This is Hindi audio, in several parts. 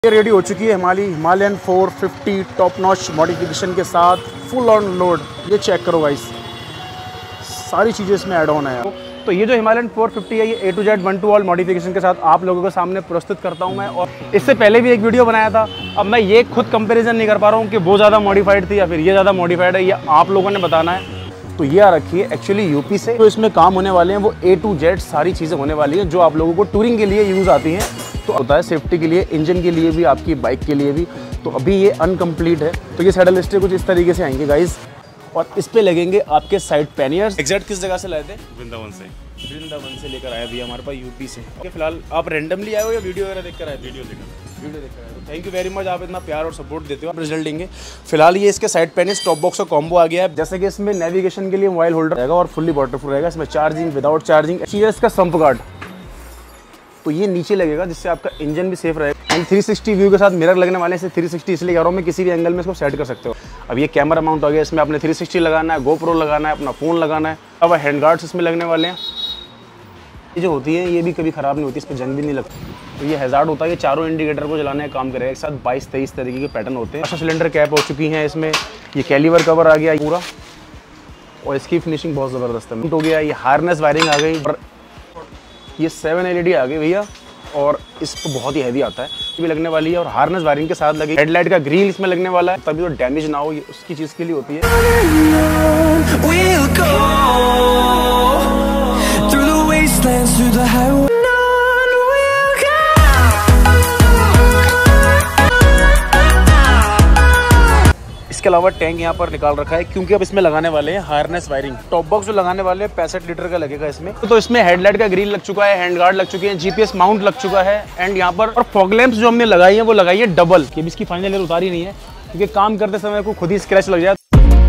ये रेडी हो चुकी है हमारी हिमालयन 450 टॉप नॉच मॉडिफिकेशन के साथ फुल ऑन लोड। ये चेक करो गाइस, सारी चीज़ें इसमें ऐड ऑन है। तो ये जो हिमालयन 450 है ये A to Z 1 to all modification के साथ आप लोगों के सामने प्रस्तुत करता हूं मैं। और इससे पहले भी एक वीडियो बनाया था। अब मैं ये खुद कंपैरिजन नहीं कर पा रहा हूँ कि वो ज़्यादा मॉडिफाइड थी या फिर ये ज़्यादा मॉडिफाइड है, ये आप लोगों ने बताना है। तो ये आ रखी है एक्चुअली यूपी से। तो इसमें काम होने वाले हैं वो A to Z सारी चीज़ें होने वाली हैं जो आप लोगों को टूरिंग के लिए यूज़ आती हैं। तो होता है सेफ्टी के लिए, इंजन के लिए भी, आपकी बाइक के लिए भी। तो अभी ये अनकम्प्लीट है। तो ये सैडल स्टे कुछ इस तरीके से आएंगे गाइस, और इस पे लगेंगे आपके साइड पैनियर्स। एग्जैक्ट किस जगह से लाए थे? वृंदावन से लेकर आए भैया हमारे पास यूपी से। फिलहाल आप रैंडमली आए हो या वीडियो वगैरह देख कर आए? वीडियो देखकर आए। थैंक यू वेरी मच, आप इतना प्यार और सपोर्ट देते हो। आप रिजल्ट देंगे। फिलहाल ये इसके साइड पैनिस टॉप बॉक्स का कॉम्बो आ गया है। जैसे कि इसमें नेविगेशन के लिए मोबाइल होल्डर रहेगा और फुल्ली वाटरप्रूफ रहेगा। इसमें चार्जिंग, विदाउट चार्जिंग। चाहिए इसका सम्प गार्ड, तो ये नीचे लगेगा जिससे आपका इंजन भी सेफ रहेगा। एंड 360 व्यू के साथ मिरर लगने वाले हैं। 360 इसलिए कह रहा हूँ मैं, किसी भी एंगल में इसको सेट कर सकते हो। अब ये कैमरा माउंट हो गया, इसमें आपने 360 लगाना है, GoPro लगाना है, अपना फ़ोन लगाना है। अब हैंड गार्ड्स इसमें लगने वाले हैं। ये जो होती है ये भी कभी ख़राब नहीं होती, इस पर जंग भी नहीं लगती। तो ये हैज़ार्ड होता है, ये चारों इंडिकेटर को जलाने का काम करेगा। एक साथ 22-23 तरीके के पैटर्न होते हैं। अच्छा, सिलेंडर कैप हो चुकी है इसमें। ये कैलिवर कवर आ गया पूरा, और इसकी फिनिशिंग बहुत ज़बरदस्त है। हो गया ये हार्नेस वायरिंग आ गई, और ये 7 LED आ गई भैया, और इस पर बहुत ही हैवी आता है। ये भी लगने वाली है, और हार्नेस वायरिंग के साथ लगी। हेडलाइट का ग्रिल इसमें लगने वाला है, तभी तो डैमेज ना हो, ये उसकी चीज़ के लिए होती है। इसके अलावा टैंक यहाँ पर निकाल रखा है, क्योंकि अब इसमें लगाने वाले हैं हार्नेस वायरिंग। टॉप बॉक्स जो लगाने वाले हैं 65 लीटर का लगेगा इसमें। तो इसमें हेडलाइट का ग्रिल लग चुका है, हैंड गार्ड लग चुके हैं, GPS माउंट लग चुका है। एंड यहाँ पर और फॉग लैंप्स जो हमने लगाई है वो लगाई है डबल। कि इसकी फाइनल लेयर उतारी नहीं है, क्योंकि काम करते समय को खुद ही स्क्रैच लग जाए।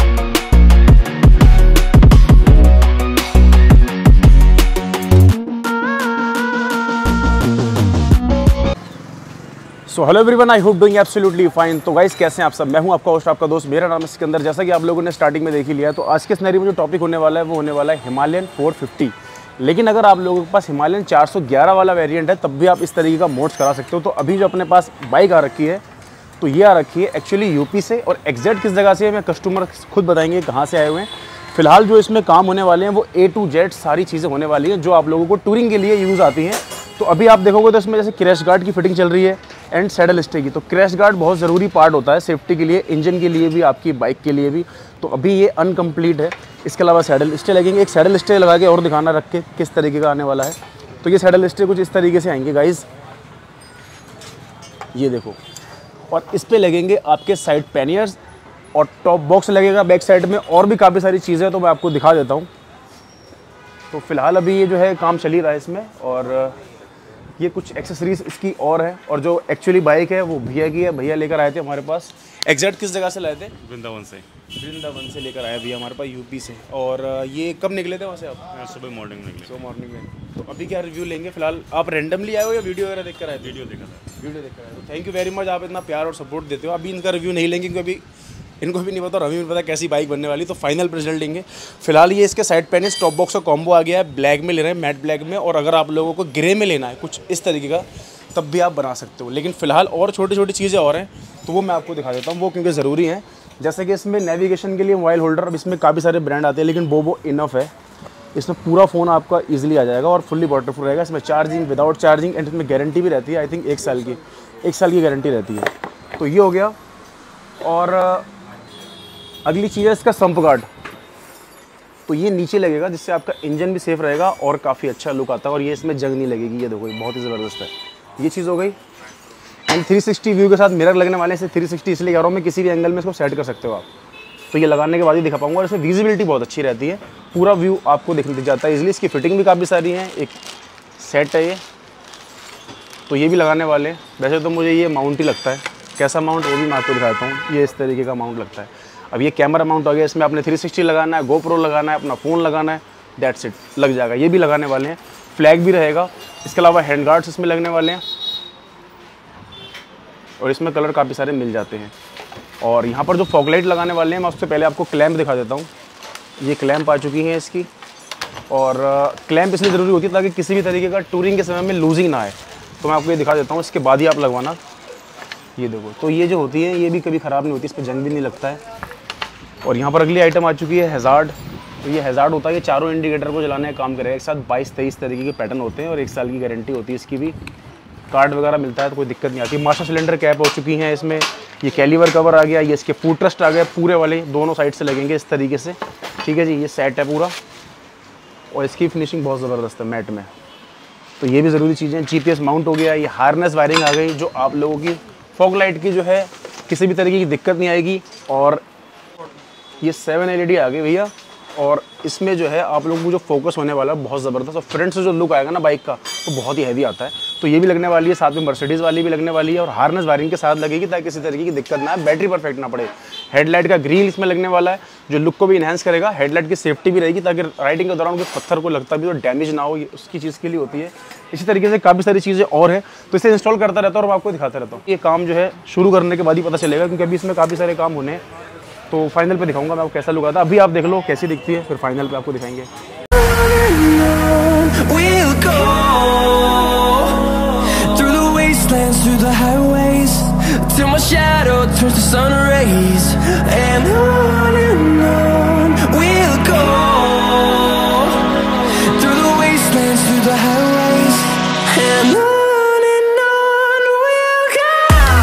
So hello everyone, I hope doing absolutely fine. तो गाइस कैसे हैं आप सब? मैं हूं आपका होस्ट, आपका दोस्त, मेरा नाम है सिकंदर। जैसा कि आप लोगों ने स्टार्टिंग में देख ही लिया है, तो आज के सिनेरियो में जो टॉपिक होने वाला है वो होने वाला है हिमालयन 450। लेकिन अगर आप लोगों के पास हिमालयन 411 वाला वेरिएंट है तब भी आप इस तरीके का मोड्स करा सकते हो। तो अभी जो अपने पास बाइक आ रखी है, तो ये आ रखी है एक्चुअली यूपी से, और एग्जैक्ट किस जगह से है मैं कस्टमर खुद बताएंगे कहाँ से आए हुए हैं। फिलहाल जो इसमें काम होने वाले हैं वो A to Z सारी चीज़ें होने वाली हैं जो आप लोगों को टूरिंग के लिए यूज़ आती हैं। तो अभी आप देखोगे तो इसमें जैसे क्रैश गार्ड की फिटिंग चल रही है एंड सैडल स्टे की। तो क्रैश गार्ड बहुत ज़रूरी पार्ट होता है सेफ्टी के लिए, इंजन के लिए भी, आपकी बाइक के लिए भी। तो अभी ये अनकम्प्लीट है। इसके अलावा सैडल स्टे लगेंगे। एक सैडल स्टे लगा के और दिखाना रख के किस तरीके का आने वाला है। तो ये सैडल स्टे कुछ इस तरीके से आएंगे गाइज, ये देखो। और इस पर लगेंगे आपके साइड पैनियर्स, और टॉप बॉक्स लगेगा बैक साइड में, और भी काफ़ी सारी चीज़ें तो मैं आपको दिखा देता हूँ। तो फिलहाल अभी ये जो है काम चल ही रहा है इसमें, और ये कुछ एक्सेसरीज इसकी और है। और जो एक्चुअली बाइक है वो भैया की है, भैया लेकर आए थे हमारे पास। एग्जैक्ट किस जगह से लाए थे? वृंदावन से लेकर आए भैया हमारे पास यूपी से। और ये कब निकले थे वहाँ से आप? सुबह मॉर्निंग में। तो अभी क्या रिव्यू लेंगे? फिलहाल आप रैंडमली आए हो या वीडियो वगैरह देख कर आए? वीडियो देखकर आए। तो थैंक यू वेरी मच, आप इतना प्यार और सपोर्ट देते हो। अभी इनका रिव्यू नहीं लेंगे, क्योंकि अभी इनको भी नहीं पता और हमें भी पता कैसी बाइक बनने वाली। तो फाइनल रिजल्ट लेंगे। फिलहाल ये इसके साइड पैनिस टॉप बॉक्स का कॉम्बो आ गया है। ब्लैक में ले रहे हैं, मैट ब्लैक में, और अगर आप लोगों को ग्रे में लेना है कुछ इस तरीके का तब भी आप बना सकते हो। लेकिन फिलहाल और छोटी छोटी चीज़ें और हैं, तो वो मैं आपको दिखा देता हूँ, वो क्योंकि ज़रूरी हैं। जैसे कि इसमें नेविगेशन के लिए मोबाइल होल्डर, अब इसमें काफ़ी सारे ब्रांड आते हैं, लेकिन वो इनफ है। इसमें पूरा फ़ोन आपका ईजिली आ जाएगा और फुल्ली वाटरप्रूफ रहेगा। इसमें चार्जिंग, विदाउट चार्जिंग, एंड इसमें गारंटी भी रहती है। आई थिंक 1 साल की गारंटी रहती है। तो ये हो गया। और अगली चीज़ है इसका सम्प गार्ड। तो ये नीचे लगेगा जिससे आपका इंजन भी सेफ रहेगा और काफ़ी अच्छा लुक आता है, और ये इसमें जंग नहीं लगेगी। ये देखो, ये बहुत ही ज़बरदस्त है। ये चीज़ हो गई। एंड 360 व्यू के साथ मिरर लगने वाले हैं। 360 इसलिए कह रहा हूँ मैं, किसी भी एंगल में इसको सेट कर सकते हो आप। तो ये लगाने के बाद ही दिखा पाऊंगा, और इसमें विजिबिलिटी बहुत अच्छी रहती है, पूरा व्यू आपको दिख जाता है इजीली। इसकी फिटिंग भी काफ़ी सारी है, एक सेट है ये। तो ये भी लगाने वाले हैं। वैसे तो मुझे ये माउंट ही लगता है, कैसा माउंट वो भी मैं आपको दिखाता हूँ। ये इस तरीके का माउंट लगता है। अब ये कैमरा माउंट हो गया, इसमें आपने 360 लगाना है, GoPro लगाना है, अपना फ़ोन लगाना है, दैट्स इट, लग जाएगा। ये भी लगाने वाले हैं। फ्लैग भी रहेगा। इसके अलावा हैंड गार्ड्स इसमें लगने वाले हैं, और इसमें कलर काफ़ी सारे मिल जाते हैं। और यहाँ पर जो फॉग लाइट लगाने वाले हैं, मैं उससे पहले आपको क्लैंप दिखा देता हूँ। ये क्लैंप आ चुकी है इसकी, और क्लैंप इसलिए ज़रूरी होती है ताकि किसी भी तरीके का टूरिंग के समय में लूजिंग ना आए। तो मैं आपको ये दिखा देता हूँ, इसके बाद ही आप लगवाना। ये देखो, तो ये जो होती है ये भी कभी ख़राब नहीं होती, इस पर जंग भी नहीं लगता है। और यहाँ पर अगली आइटम आ चुकी है हैज़ार्ड। तो ये हैज़ार्ड होता है, ये चारों इंडिकेटर को जलाने का काम करेगा। एक साथ 22-23 तरीके के पैटर्न होते हैं और 1 साल की गारंटी होती है इसकी भी। कार्ड वगैरह मिलता है तो कोई दिक्कत नहीं आती। मास्टर सिलेंडर कैप हो चुकी हैं इसमें। ये कैलीवर कवर आ गया, ये इसके फुट ट्रस्ट आ गए पूरे वाले, दोनों साइड से लगेंगे इस तरीके से। ठीक है जी, ये सेट है पूरा और इसकी फिनिशिंग बहुत ज़बरदस्त है मैट में। तो ये भी ज़रूरी चीज़ें। GPS माउंट हो गया, ये हार्नेस वायरिंग आ गई जो आप लोगों की फॉग लाइट की जो है किसी भी तरीके की दिक्कत नहीं आएगी। और ये 7 LED आ गई भैया, और इसमें जो है आप लोगों को जो फोकस होने वाला है बहुत ज़बरदस्त, और फ्रंट से जो लुक आएगा ना बाइक का तो बहुत ही हैवी आता है। तो ये भी लगने वाली है, साथ में मर्सिडीज़ वाली भी लगने वाली है और हार्नेस वायरिंग के साथ लगेगी ताकि किसी तरीके की दिक्कत ना आए, बैटरी परफेक्ट ना पड़े। हेडलाइट का ग्रिल इसमें लगने वाला है जो लुक को भी इन्हांस करेगा। हेडलाइट की सेफ्टी भी रहेगी ताकि राइडिंग के दौरान कोई पत्थर को लगता भी तो डैमेज ना हो, ये उसकी चीज़ के लिए होती है। इसी तरीके से काफ़ी सारी चीज़ें और है, तो इसे इंस्टॉल करता रहता हूँ और आपको दिखाता रहता हूँ। ये काम जो है शुरू करने के बाद ही पता चलेगा, क्योंकि अभी इसमें काफ़ी सारे काम होने हैं। तो फाइनल पे दिखाऊंगा मैं आपको कैसा लुक आता है। अभी आप देख लो कैसी दिखती है, फिर फाइनल पे आपको दिखाएंगे। Through the highways till my shadow turns to sun rays, and on we'll go. Through the wastelands, through the highways, and on we'll go.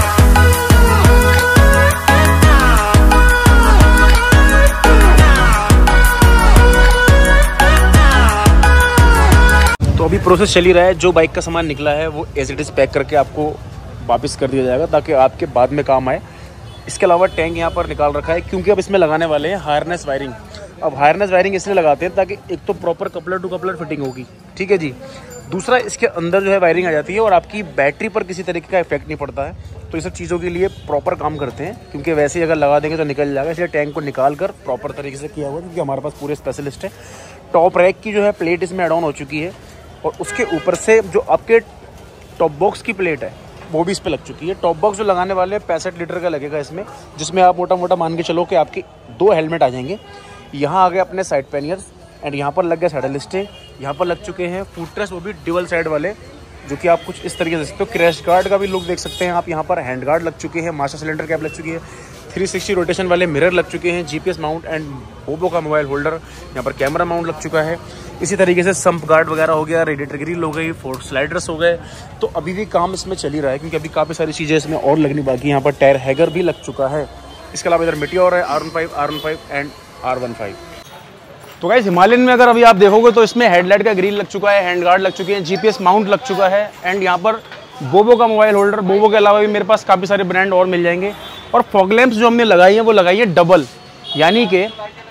तो अभी प्रोसेस चल ही रहा है। जो बाइक का सामान निकला है वो एज इट इज़ पैक करके आपको वापस कर दिया जाएगा ताकि आपके बाद में काम आए। इसके अलावा टैंक यहाँ पर निकाल रखा है क्योंकि अब इसमें लगाने वाले हैं हार्नेस वायरिंग। अब हार्नेस वायरिंग इसलिए लगाते हैं ताकि एक तो proper coupler to coupler fitting होगी, ठीक है जी। दूसरा, इसके अंदर जो है वायरिंग आ जाती है और आपकी बैटरी पर किसी तरीके का इफेक्ट नहीं पड़ता है। तो ये सब चीज़ों के लिए प्रॉपर काम करते हैं, क्योंकि वैसे ही अगर लगा देंगे तो निकल जाएगा। इसलिए टैंक को निकाल कर प्रॉपर तरीके से किया हुआ है, क्योंकि हमारे पास पूरे स्पेशलिस्ट है। टॉप रैक की जो है प्लेट इसमें एड ऑन हो चुकी है और उसके ऊपर से जो आपके टॉप बॉक्स की प्लेट है वो भी इस पे लग चुकी है। टॉप बॉक्स जो लगाने वाले 65 लीटर का लगेगा इसमें, जिसमें आप मोटा मोटा मान के चलो कि आपके 2 हेलमेट आ जाएंगे। यहाँ आ गए अपने साइड पैनियर्स एंड यहाँ पर लग गया सैडल स्टे। यहाँ पर लग चुके हैं फुट रेस्ट, वो भी डुअल साइड वाले, जो कि आप कुछ इस तरीके से सकते हो। क्रैश गार्ड का भी लुक देख सकते हैं आप। यहाँ पर हैंड गार्ड लग चुके हैं, मास्टर सिलेंडर कैप लग चुकी है, 360 रोटेशन वाले मिरर लग चुके हैं, GPS माउंट एंड बोबो का मोबाइल होल्डर, यहाँ पर कैमरा माउंट लग चुका है। इसी तरीके से सम्प गार्ड वगैरह हो गया, रेडिएटर ग्रिल हो गई, फोर्ट स्लाइडर्स हो गए। तो अभी भी काम इसमें चल ही रहा है, क्योंकि अभी काफ़ी सारी चीज़ें इसमें और लगनी बाकी है। यहाँ पर टायर हैगर भी लग चुका है। इसके अलावा इधर मेटियोर है, R15 एंड R15। तो गाइस हिमालयन में अगर अभी आप देखोगे तो इसमें हेडलाइट का ग्रिल लग चुका है, हैंड गार्ड लग चुके हैं, GPS माउंट लग चुका है एंड यहाँ पर बोबो का मोबाइल होल्डर। बोबो के अलावा भी मेरे पास काफ़ी सारे ब्रांड और मिल जाएंगे। और फॉग लैंप्स जो हमने लगाई हैं वो लगाई है डबल, यानी कि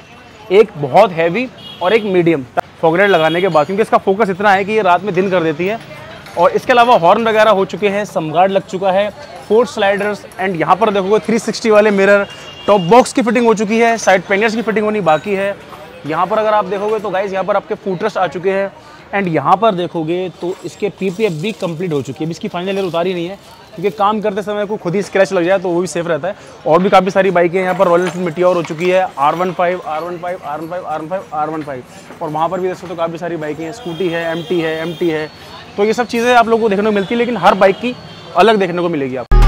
एक बहुत हैवी और एक मीडियम फॉग लाइट लगाने के बाद, क्योंकि इसका फोकस इतना है कि ये रात में दिन कर देती है। और इसके अलावा हॉर्न वगैरह हो चुके हैं, समगार्ड लग चुका है, फोर्ट स्लाइडर्स एंड यहाँ पर देखोगे 360 वाले मिरर। टॉप बॉक्स की फिटिंग हो चुकी है, साइड पैनियर्स की फिटिंग होनी बाकी है। यहाँ पर अगर आप देखोगे तो गाइस यहाँ पर आपके फुटरेस्ट आ चुके हैं एंड यहाँ पर देखोगे तो इसके PPF भी कंप्लीट हो चुकी है। इसकी फाइनल ईयर उतारी नहीं है, क्योंकि काम करते समय को खुद ही स्क्रैच लग जाए तो वो भी सेफ रहता है। और भी काफ़ी सारी बाइकें यहाँ पर रॉयल एनफील्ड मेटियोर हो चुकी है, R15 और वहाँ पर भी देख सकते हो काफ़ी सारी बाइकें हैं। स्कूटी है, MT है। तो ये सब चीज़ें आप लोगों को देखने को मिलती है, लेकिन हर बाइक की अलग देखने को मिलेगी आपको।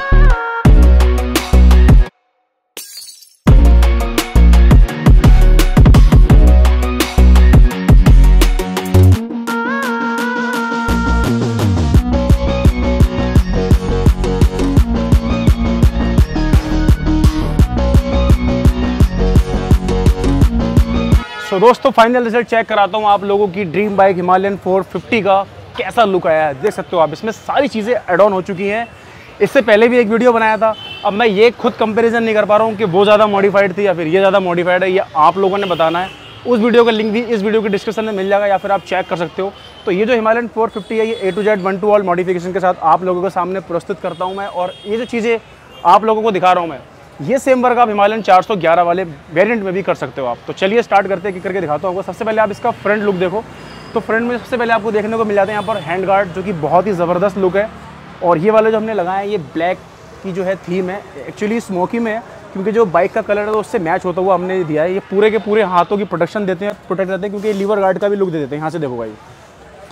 तो दोस्तों फाइनल रिजल्ट चेक कराता हूँ आप लोगों की ड्रीम बाइक हिमालयन 450 का कैसा लुक आया है। देख सकते हो आप, इसमें सारी चीज़ें एड ऑन हो चुकी हैं। इससे पहले भी एक वीडियो बनाया था, अब मैं ये खुद कंपैरिजन नहीं कर पा रहा हूँ कि वो ज़्यादा मॉडिफाइड थी या फिर ये ज़्यादा मॉडिफाइड है, ये आप लोगों ने बताना है। उस वीडियो का लिंक भी इस वीडियो के डिस्क्रिप्शन में मिल जाएगा या फिर आप चेक कर सकते हो। तो ये जो हिमालयन 450 है ये A to Z 1 to all modification के साथ आप लोगों के सामने प्रस्तुत करता हूँ मैं। और ये जो चीज़ें आप लोगों को दिखा रहा हूँ मैं, ये सेम वर्क आप हिमालयन 411 वाले वेरिएंट में भी कर सकते हो आप। तो चलिए स्टार्ट करते हैं, करके दिखाता हूँ आपको। सबसे पहले आप इसका फ्रंट लुक देखो, तो फ्रंट में सबसे पहले आपको देखने को मिल जाते हैं यहाँ पर हैंड गार्ड, जो कि बहुत ही ज़बरदस्त लुक है। और ये वाले जो हमने लगाए हैं ये ब्लैक की जो है थीम है, एक्चुअली स्मोकी में है, क्योंकि जो बाइक का कलर है तो उससे मैच होता हुआ हमने दिया है। ये पूरे के पूरे हाथों की प्रोटेक्शन देते हैं, प्रोटेक्ट रहते हैं, क्योंकि लीवर गार्ड का भी लुक दे देते हैं। यहाँ से देखो भाई,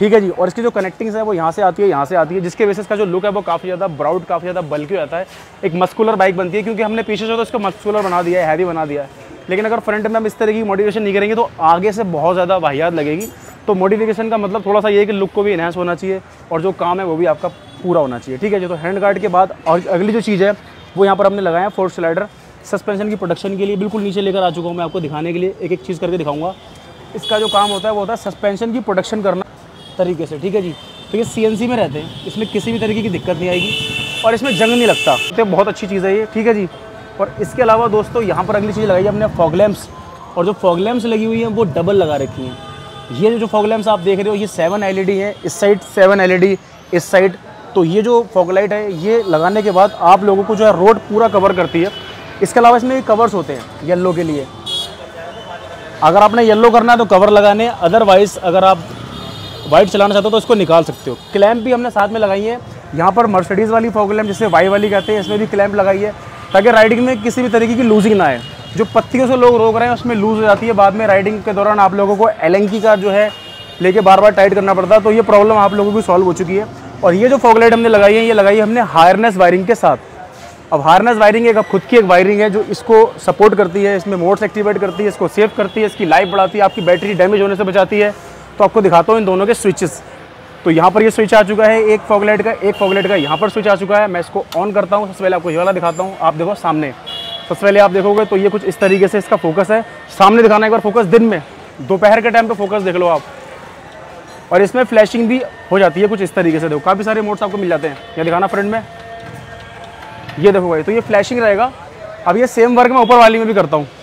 ठीक है जी। और इसकी जो कनेक्टिंग्स है वो यहाँ से आती है, यहाँ से आती है, जिसके बेसिस का जो लुक है वो काफ़ी ज़्यादा ब्राउड, काफ़ी ज़्यादा बल्कि आता है, एक मस्कुलर बाइक बनती है। क्योंकि हमने पीछे से तो इसको मस्कुलर बना दिया है, हैवी बना दिया है, लेकिन अगर फ्रंट में हम इस तरह की मॉडिफिकेशन नहीं करेंगे तो आगे से बहुत ज़्यादा वाहियात लगेगी। तो मॉडिफिकेशन का मतलब थोड़ा सा ये है कि लुक को भी इन्हांस होना चाहिए और जो काम है वो भी आपका पूरा होना चाहिए। ठीक है जी। तो हैंड गार्ड के बाद और अगली जो चीज़ है वो यहाँ पर हमने लगाया है फोर्थ स्लाइडर, सस्पेंशन की प्रोटेक्शन के लिए। बिल्कुल नीचे लेकर आ चुका हूँ मैं आपको दिखाने के लिए, एक एक चीज़ करके दिखाऊंगा। इसका जो काम होता है वो होता है सस्पेंशन की प्रोटेक्शन करना तरीके से। ठीक है जी। तो ये CNC में रहते हैं, इसमें किसी भी तरीके की दिक्कत नहीं आएगी और इसमें जंग नहीं लगता, तो बहुत अच्छी चीज़ है ये। ठीक है जी। और इसके अलावा दोस्तों यहाँ पर अगली चीज़ लगाई है हमने फॉग लैंप्स, और जो फॉग लैंप्स लगी हुई हैं वो डबल लगा रखी हैं। ये जो फॉग लैंप्स आप देख रहे हो ये 7 LED है, इस साइड 7 LED, इस साइड। तो ये जो फॉग लाइट है ये लगाने के बाद आप लोगों को जो है रोड पूरा कवर करती है। इसके अलावा इसमें कवर्स होते हैं येलो के लिए, अगर आपने येलो करना है तो कवर लगाने, अदरवाइज़ अगर आप वाइट चलाना चाहते हो तो इसको निकाल सकते हो। क्लैंप भी हमने साथ में लगाई है यहाँ पर, मर्सिडीज़ वाली फॉग लैंप जिसे वाई वाली कहते हैं, इसमें भी क्लैंप लगाई है ताकि राइडिंग में किसी भी तरीके की लूजिंग ना आए। जो पत्तियों से लोग रोक रहे हैं उसमें लूज़ हो जाती है, बाद में राइडिंग के दौरान आप लोगों को एलेंकी का जो है लेके बार बार टाइट करना पड़ता है। तो ये प्रॉब्लम आप लोगों की सॉल्व हो चुकी है। और ये जो फॉग लाइट हमने लगाई है ये लगाई है हमने हार्नेस वायरिंग के साथ। अब हार्नेस वायरिंग एक खुद की एक वायरिंग है जो इसको सपोर्ट करती है, इसमें मोड्स एक्टिवेट करती है, इसको सेव करती है, इसकी लाइफ बढ़ाती है, आपकी बैटरी डैमेज होने से बचाती है। तो आपको दिखाता हूँ इन दोनों के स्विचेस। तो यहाँ पर ये स्विच आ चुका है एक फॉग लाइट का, एक फॉग लाइट का यहाँ पर स्विच आ चुका है। मैं इसको ऑन करता हूँ, सबसे पहले आपको ये वाला दिखाता हूँ। आप देखो सामने, सबसे पहले आप देखोगे तो ये कुछ इस तरीके से इसका फोकस है। सामने दिखाना एक बार फोकस, दिन में दोपहर के टाइम पे फोकस देख लो आप। और इसमें फ्लैशिंग भी हो जाती है कुछ इस तरीके से, देखो काफ़ी सारे मोड्स आपको मिल जाते हैं। ये दिखाना फ्रंट में, ये देखो भाई, तो ये फ्लैशिंग रहेगा। अब ये सेम वर्क मैं ऊपर वाली में भी करता हूँ,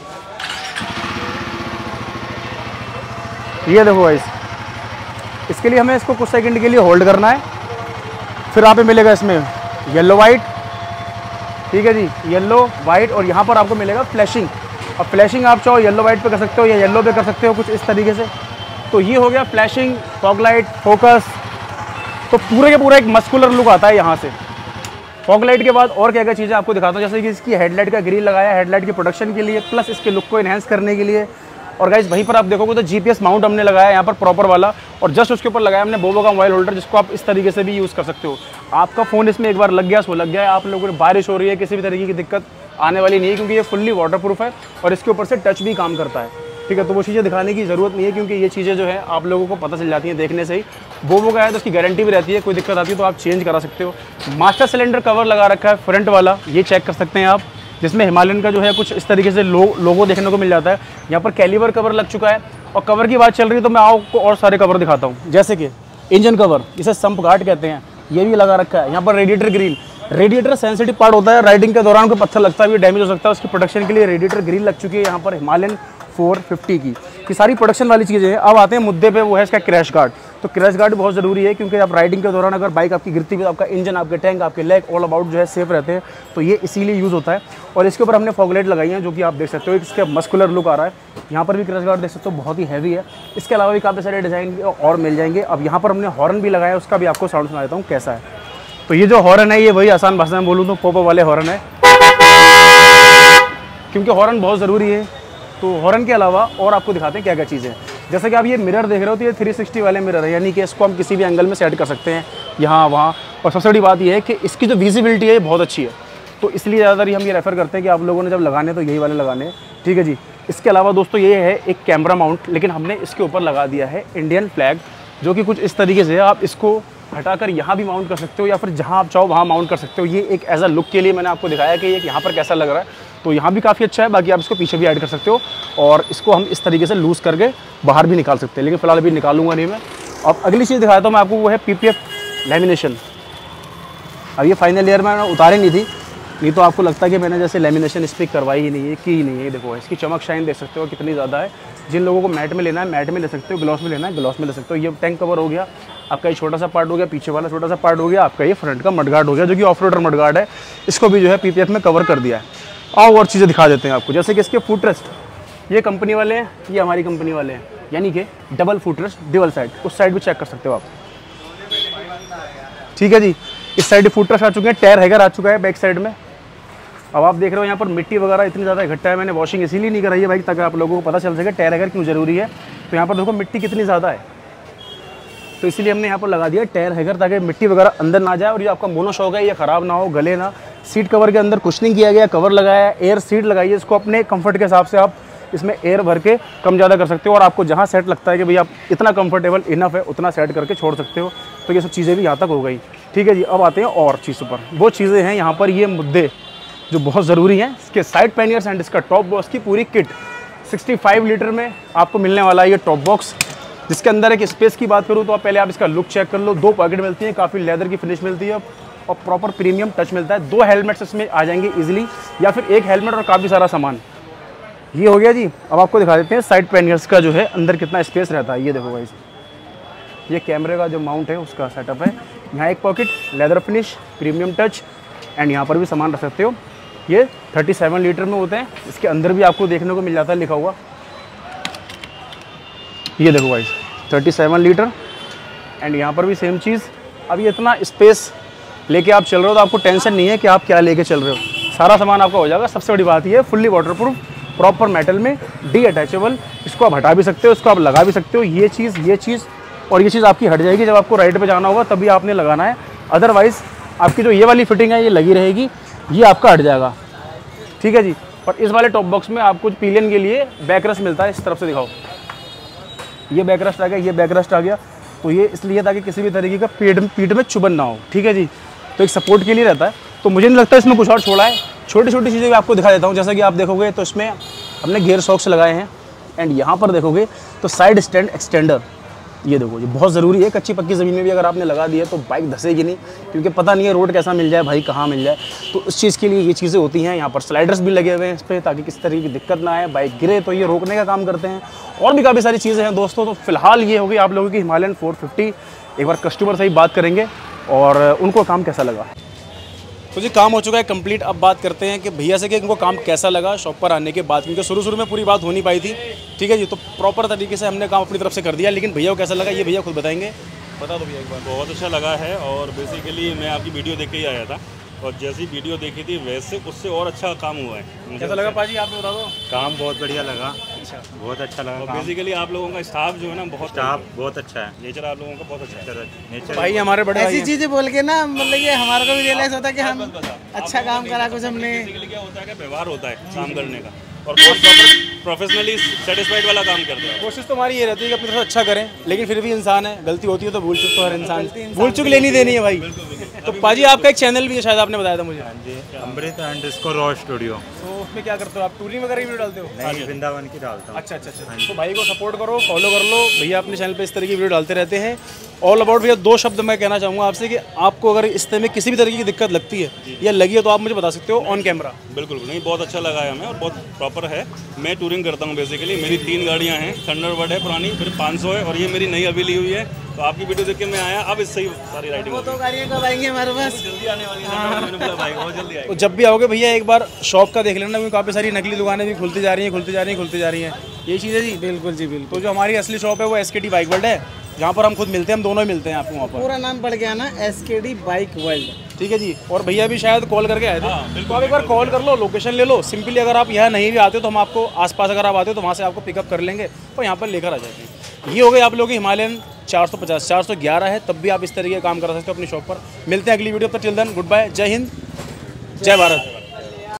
ये देखो भाई। इसके लिए हमें इसको कुछ सेकंड के लिए होल्ड करना है, फिर यहाँ पे मिलेगा इसमें येलो वाइट। ठीक है जी, येलो वाइट, और यहाँ पर आपको मिलेगा फ्लैशिंग। अब फ्लैशिंग आप चाहो येलो वाइट पे कर सकते हो या येलो पे कर सकते हो, कुछ इस तरीके से। तो ये हो गया फ्लैशिंग, फॉग लाइट, फोकस। तो पूरे के पूरा एक मस्कुलर लुक आता है यहाँ से। फॉग लाइट के बाद और क्या क्या चीज़ें आपको दिखाता हूँ, जैसे कि इसकी हेडलाइट का ग्रिल लगाया, हेडलाइट की प्रोटेक्शन के लिए, प्लस इसके लुक को इन्हेंस करने के लिए। और गाइस वहीं पर आप देखोगे तो GPS माउंट हमने लगाया यहाँ पर प्रॉपर वाला, और जस्ट उसके ऊपर लगाया हमने बोबो का मोबाइल होल्डर, जिसको आप इस तरीके से भी यूज़ कर सकते हो। आपका फ़ोन इसमें एक बार लग गया सो लग गया है। आप लोगों को बारिश हो रही है, किसी भी तरीके की दिक्कत आने वाली नहीं है, क्योंकि ये फुल्ली वाटरप्रूफ है और इसके ऊपर से टच भी काम करता है। ठीक है, तो वो चीज़ें दिखाने की ज़रूरत नहीं है, क्योंकि ये चीज़ें जो है आप लोगों को पता चल जाती हैं देखने से ही। बोबो का है तो उसकी गारंटी भी रहती है, कोई दिक्कत आती है तो आप चेंज करा सकते हो। मास्टर सिलेंडर कवर लगा रखा है फ्रंट वाला, ये चेक कर सकते हैं आप, जिसमें हिमालयन का जो है कुछ इस तरीके से लोगो देखने को मिल जाता है। यहाँ पर कैलिबर कवर लग चुका है। और कवर की बात चल रही है तो मैं आपको और सारे कवर दिखाता हूँ, जैसे कि इंजन कवर, इसे संप गार्ड कहते हैं, ये भी लगा रखा है। यहाँ पर radiator grille, radiator sensitive part होता है, राइडिंग के दौरान कोई पत्थर लगता है, डैमेज हो सकता है, उसकी प्रोटेक्शन के लिए रेडिएटर ग्रिल लग चुकी है यहाँ पर हिमालयन 450 की। ये सारी प्रोटेक्शन वाली चीज़ें हैं। अब आते हैं मुद्दे पे, वो है इसका क्रैश गार्ड। तो क्रैश गार्ड बहुत ज़रूरी है, क्योंकि आप राइडिंग के दौरान अगर बाइक आपकी गिरती है तो आपका इंजन, आपके टैंक, आपके लेग ऑल अबाउट जो है सेफ रहते हैं। तो ये इसीलिए यूज़ होता है। और इसके ऊपर हमने फॉग लाइट लगाई है, जो कि आप देख सकते हो, इसका मस्कुलर लुक आ रहा है। यहाँ पर भी क्रैश गार्ड देख सकते हो, बहुत ही हैवी है। इसके अलावा भी काफ़ी सारे डिज़ाइन और मिल जाएंगे। अब यहाँ पर हमने हॉर्न भी लगाया, उसका भी आपको साउंड सुना देता हूँ कैसा है। तो ये जो हॉर्न है ये वही आसान भाषा में बोलूँ तो पोपो वाले हॉर्न है, क्योंकि हॉर्न बहुत ज़रूरी है। तो हॉर्न के अलावा और आपको दिखाते हैं क्या क्या चीज़ें हैं। जैसे कि आप ये मिरर देख रहे हो तो ये 360 वाले मिरर है, यानी कि इसको हम किसी भी एंगल में सेट कर सकते हैं, यहाँ वहाँ। और सबसे बड़ी बात ये है कि इसकी जो विजिबिलिटी है ये बहुत अच्छी है, तो इसलिए ज़्यादातर हम ये रेफ़र करते हैं कि आप लोगों ने जब लगाने तो यही वाले लगाने हैं। ठीक है जी। इसके अलावा दोस्तों ये है एक कैमरा माउंट, लेकिन हमने इसके ऊपर लगा दिया है इंडियन फ्लैग, जो कि कुछ इस तरीके से आप इसको हटाकर यहाँ भी माउंट कर सकते हो, या फिर जहाँ आप चाहो वहाँ माउंट कर सकते हो। ये एक एज अ लुक के लिए मैंने आपको दिखाया कि ये यहाँ पर कैसा लग रहा है, तो यहाँ भी काफ़ी अच्छा है। बाकी आप इसको पीछे भी ऐड कर सकते हो, और इसको हम इस तरीके से लूज़ करके बाहर भी निकाल सकते हैं, लेकिन फिलहाल अभी निकालूंगा नहीं मैं। अब अगली चीज़ दिखाता हूँ मैं आपको, वो है PPF लेमिनेशन। अब ये फाइनल ईयर में उतारी नहीं थी, नहीं तो आपको लगता है कि मैंने जैसे लेमिनेशन इस पर करवाई ही नहीं है, की ही नहीं है। देखो इसकी चमक शाइन देख सकते हो कितनी ज़्यादा है। जिन लोगों को मैट में लेना है मैट में ले सकते हो, ग्लॉस में लेना है ग्लॉस में ले सकते हो। ये टैंक कवर हो गया आपका, ये छोटा सा पार्ट हो गया, पीछे वाला छोटा सा पार्ट हो गया आपका, ये फ्रंट का मडगार्ड हो गया, जो कि ऑफ रोडर मडगार्ड है। इसको भी जो है PPF में कवर कर दिया है। आओ और चीज़ें दिखा देते हैं आपको, जैसे कि इसके फुट रेस्ट, ये कंपनी वाले हैं, ये हमारी कंपनी वाले हैं, यानी कि double foot rest dual side, उस साइड भी चेक कर सकते हो आप। ठीक है जी। इस साइड फुट रेस्ट आ चुके हैं, टायर हैगर आ चुका है बैक साइड में। अब आप देख रहे हो यहाँ पर मिट्टी वगैरह इतनी ज़्यादा इकट्ठा है, मैंने वॉशिंग इसीलिए नहीं कराई है भाई, ताकि आप लोगों को पता चल सके टायर हैगर क्यों ज़रूरी है। तो यहाँ पर देखो मिट्टी कितनी ज़्यादा है, तो इसलिए हमने यहाँ पर लगा दिया टायर हैगर, ताकि मिट्टी वगैरह अंदर ना जाए और ये आपका मोनो शॉक है, ये ख़राब ना हो, गले ना। सीट कवर के अंदर कुशनिंग किया गया, कवर लगाया है, एयर सीट लगाई है। इसको अपने कंफर्ट के हिसाब से आप इसमें एयर भर के कम ज़्यादा कर सकते हो, और आपको जहाँ सेट लगता है कि भाई आप इतना कंफर्टेबल इनफ है उतना सेट करके छोड़ सकते हो। तो ये सब चीज़ें भी यहाँ तक हो गई। ठीक है जी, अब आते हैं और चीज़ों पर। वो चीज़ें हैं यहाँ पर, ये मुद्दे जो बहुत ज़रूरी हैं, इसके साइड पैनियर्स एंड इसका टॉप बॉक्स की पूरी किट 65 लीटर में आपको मिलने वाला है ये टॉप बॉक्स, जिसके अंदर एक स्पेस की बात करूँ तो आप पहले आप इसका लुक चेक कर लो। 2 पॉकेट मिलती हैं, काफ़ी लेदर की फिनिश मिलती है और प्रॉपर प्रीमियम टच मिलता है। 2 हेलमेट्स इसमें आ जाएंगे इजीली, या फिर 1 हेलमेट और काफ़ी सारा सामान। ये हो गया जी। अब आपको दिखा देते हैं साइड पैनियर्स का जो है अंदर कितना स्पेस रहता है। ये देखो गाइस, ये कैमरे का जो माउंट है उसका सेटअप है। यहाँ एक pocket, leather finish, premium touch, and यहाँ पर भी सामान रख सकते हो। ये 37 लीटर में होते हैं। इसके अंदर भी आपको देखने को मिल जाता है लिखा हुआ, ये देखो गाइस 37 लीटर, एंड यहाँ पर भी सेम चीज़। अब ये इतना स्पेस लेके आप चल रहे हो तो आपको टेंशन नहीं है कि आप क्या लेके चल रहे हो, सारा सामान आपका हो जाएगा। सबसे बड़ी बात ये है, फुल्ली वाटरप्रूफ, प्रॉपर मेटल में, डी अटैचेबल। इसको आप हटा भी सकते हो, इसको आप लगा भी सकते हो। ये चीज़ और ये चीज़ आपकी हट जाएगी जब आपको राइड पे जाना होगा, तभी आपने लगाना है। अदरवाइज़ आपकी जो ये वाली फिटिंग है ये लगी रहेगी, ये आपका हट जाएगा। ठीक है जी। और इस वाले टॉप बॉक्स में आपको पिलियन के लिए बैकरेस्ट मिलता है। इस तरफ से दिखाओ, ये बैकरेस्ट आ गया, ये बैकरेस्ट आ गया। तो ये इसलिए ताकि किसी भी तरीके का पीठ में चुभन ना हो। ठीक है जी। तो एक सपोर्ट के लिए रहता है। तो मुझे नहीं लगता इसमें कुछ और छोड़ा है। छोटी छोटी चीज़ें भी आपको दिखा देता हूँ। जैसा कि आप देखोगे तो इसमें हमने गियर सॉक्स लगाए हैं, एंड यहाँ पर देखोगे तो साइड स्टैंड एक्सटेंडर, ये देखो, ये बहुत ज़रूरी है। कच्ची पक्की ज़मीन में भी अगर आपने लगा दिया तो बाइक धसेगी नहीं, क्योंकि पता नहीं है रोड कैसा मिल जाए भाई, कहाँ मिल जाए। तो उस चीज़ के लिए ये चीज़ें होती हैं। यहाँ पर स्लाइडर्स भी लगे हुए हैं इस पर, ताकि किसी तरीके की दिक्कत ना आए, बाइक गिरे तो ये रोकने का काम करते हैं। और भी काफ़ी सारी चीज़ें हैं दोस्तों। तो फिलहाल ये होगी आप लोगों की हिमालयन 450। एक बार कस्टमर से ही बात करेंगे और उनको काम कैसा लगा। तो जी काम हो चुका है कंप्लीट। अब बात करते हैं कि भैया से कि इनको काम कैसा लगा शॉप पर आने के बाद, क्योंकि शुरू में पूरी बात हो नहीं पाई थी। ठीक है जी। तो प्रॉपर तरीके से हमने काम अपनी तरफ से कर दिया, लेकिन भैया को कैसा लगा ये भैया खुद बताएंगे। बता दो भैया एक बार। बहुत अच्छा लगा है, और बेसिकली मैं आपकी वीडियो देख के ही आया था, और जैसी वीडियो देखी थी वैसे उससे और अच्छा काम हुआ है। कैसा लगा पाजी, आप बता दो। काम बहुत बढ़िया लगा। अच्छा, बहुत अच्छा लगा। और बेसिकली आप लोगों का स्टाफ जो है ना, बहुत स्टाफ बहुत अच्छा है। नेचर आप लोगों का बहुत अच्छा है। नेचर भाई हमारे बड़े ऐसी चीजें बोल के ना, मतलब ये हमारा को भी रियलाइज होता है कि हम अच्छा काम करा कुछ हमने। बेसिकली क्या होता है कि व्यवहार होता है काम करने का, और प्रोफेशनली सेटिस्फाइड वाला काम करते हैं। कोशिश तो हमारी ये रहती है कि अपनी तरफ अच्छा करें, लेकिन फिर भी इंसान है, गलती होती है तो भूल चुक तो हर इंसान भूल चुक लेनी देनी है भाई। तो पाजी आपका एक चैनल भी है शायद, आपने बताया था मुझे। हाँ जी, अमृत अंडरस्कोर रॉ स्टूडियो। तो उसमें क्या करते हो आप, टूरिंग वगैरह वीडियो डालते हो? नहीं, वृंदावन की डालता हूँ। अच्छा अच्छा अच्छा। तो भाई को सपोर्ट करो, फॉलो कर लो। भैया अपने चैनल पे इस तरह की वीडियो डालते रहते हैं। ऑल अबाउट भैया 2 शब्द मैं कहना चाहूँगा आपसे कि आपको अगर इस तरह में किसी भी तरीके की दिक्कत लगती है या लगी है तो आप मुझे बता सकते हो ऑन कैमरा। बिल्कुल नहीं, बहुत अच्छा लगा है हमें, और बहुत प्रॉपर है। मैं टूरिंग करता हूँ बेसिकली, मेरी 3 गाड़ियाँ हैं। थंडरबर्ड है पुरानी, फिर 500 है, और ये मेरी नई अभी ली हुई है। तो आपकी वीडियो देख के मैं आया, अब इससे ही सारी राइडिंग वो 2 गाड़ियाँ कब आएंगी हमारे पास? जल्दी आने वाली है। मैंने बोला भाई बहुत जल्दी आएगी। तो जब भी आओगे भैया एक बार शॉप का देख लेना, क्योंकि काफ़ी सारी नकली दुकानें भी खुलती जा रही हैं, खुलती जा रही हैं। ये चीज़ है जी। बिल्कुल जी बिल्कुल। तो जो हमारी असली शॉप है वो SKD बाइक वर्ल्ड है, जहाँ पर हम खुद मिलते हैं, हम दोनों ही मिलते हैं आपको वहाँ पर। पूरा नाम पड़ गया ना, SKD बाइक वर्ल्ड। ठीक है जी। और भैया भी शायद कॉल करके आए थे, तो आप एक बार कॉल कर लो, लोकेशन ले लो। सिंपली अगर आप यहाँ नहीं भी आते हो तो हम आपको आसपास अगर आप आते हो तो वहाँ से आपको पिकअप कर लेंगे और यहाँ पर लेकर आ जाएंगे। ये हो गई आप लोगों की हिमालयन 450 411 है, तब भी आप इस तरीके का काम कर सकते हो अपनी शॉप पर। मिलते हैं अगली वीडियो पर। टिल देन गुड बाय, जय हिंद, जय भारत।